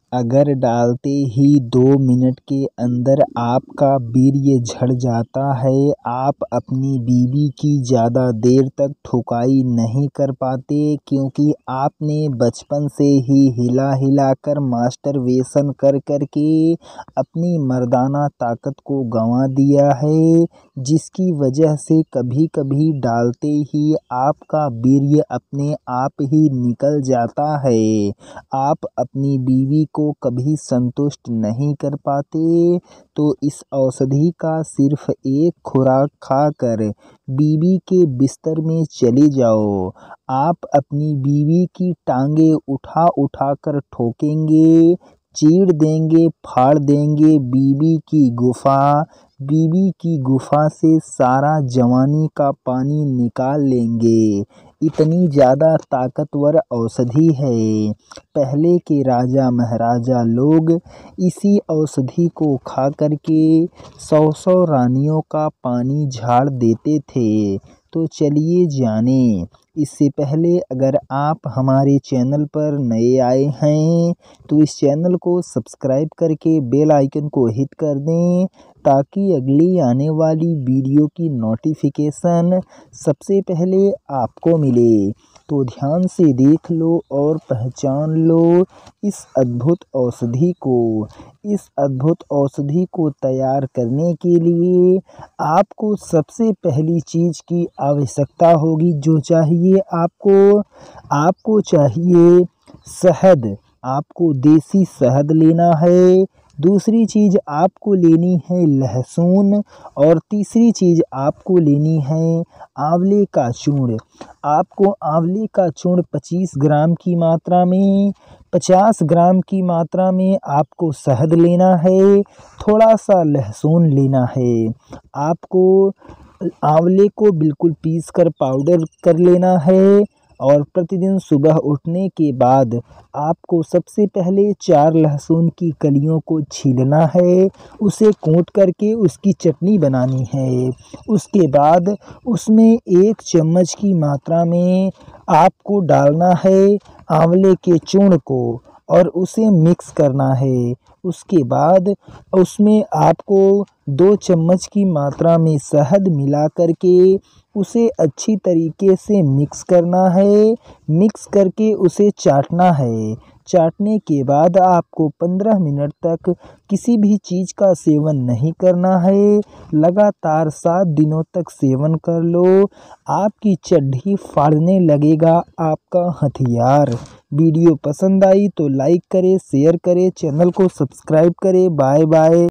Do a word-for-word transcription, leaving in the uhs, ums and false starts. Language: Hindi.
अगर डालते ही दो मिनट के अंदर आपका वीर्य झड़ जाता है, आप अपनी बीवी की ज़्यादा देर तक ठुकाई नहीं कर पाते क्योंकि आपने बचपन से ही हिला हिला कर मास्टरबेशन कर कर के अपनी मर्दाना ताकत को गंवा दिया है, जिसकी वजह से कभी कभी डालते ही आपका वीर्य अपने आप ही निकल जाता है। आप अपनी बीवी को कभी संतुष्ट नहीं कर पाते, तो इस औषधि का सिर्फ एक खुराक खाकर बीवी के बिस्तर में चले जाओ। आप अपनी बीवी की टांगें उठा उठा कर ठोकेंगे, चीर देंगे, फाड़ देंगे बीवी की गुफा। बीवी की गुफा से सारा जवानी का पानी निकाल लेंगे। इतनी ज़्यादा ताकतवर औषधि है। पहले के राजा महाराजा लोग इसी औषधि को खा कर के सौ सौ रानियों का पानी झाड़ देते थे। तो चलिए जाने इससे पहले अगर आप हमारे चैनल पर नए आए हैं तो इस चैनल को सब्सक्राइब करके बेल आइकन को हिट कर दें, ताकि अगली आने वाली वीडियो की नोटिफिकेशन सबसे पहले आपको मिले। तो ध्यान से देख लो और पहचान लो इस अद्भुत औषधि को। इस अद्भुत औषधि को तैयार करने के लिए आपको सबसे पहली चीज़ की आवश्यकता होगी, जो चाहिए आपको आपको चाहिए शहद। आपको देसी शहद लेना है। दूसरी चीज़ आपको लेनी है लहसुन, और तीसरी चीज़ आपको लेनी है आंवले का चूर्ण। आपको आंवले का चूर्ण पच्चीस ग्राम की मात्रा में, पचास ग्राम की मात्रा में आपको शहद लेना है। थोड़ा सा लहसुन लेना है। आपको आंवले को बिल्कुल पीस कर पाउडर कर लेना है। और प्रतिदिन सुबह उठने के बाद आपको सबसे पहले चार लहसुन की कलियों को छीलना है, उसे कूट करके उसकी चटनी बनानी है। उसके बाद उसमें एक चम्मच की मात्रा में आपको डालना है आंवले के चूर्ण को और उसे मिक्स करना है। उसके बाद उसमें आपको दो चम्मच की मात्रा में शहद मिला करके उसे अच्छी तरीके से मिक्स करना है। मिक्स करके उसे चाटना है। चाटने के बाद आपको पंद्रह मिनट तक किसी भी चीज़ का सेवन नहीं करना है। लगातार सात दिनों तक सेवन कर लो। आपकी चड्डी फाड़ने लगेगा आपका हथियार। वीडियो पसंद आई तो लाइक करें, शेयर करें, चैनल को सब्सक्राइब करें। Bye bye.